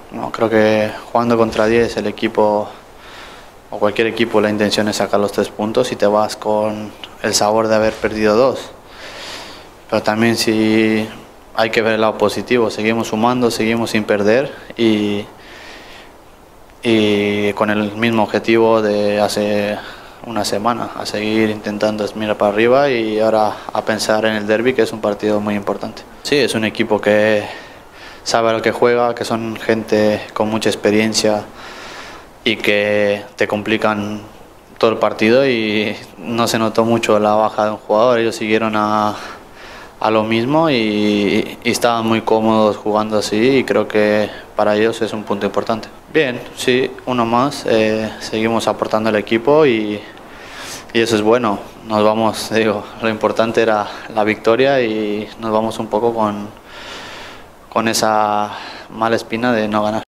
No, creo que jugando contra 10 el equipo o cualquier equipo la intención es sacar los 3 puntos y te vas con el sabor de haber perdido 2. Pero también si hay que ver el lado positivo, seguimos sumando, seguimos sin perder y con el mismo objetivo de hace una semana, a seguir intentando mirar para arriba y ahora a pensar en el derbi, que es un partido muy importante. Sí, es un equipo que sabe a lo que juega, que son gente con mucha experiencia y que te complican todo el partido, y no se notó mucho la baja de un jugador. Ellos siguieron a lo mismo y estaban muy cómodos jugando así, y creo que para ellos es un punto importante. Bien, sí, uno más, seguimos aportando al equipo y eso es bueno. Nos vamos, digo, lo importante era la victoria y nos vamos un poco con esa mala espina de no ganar.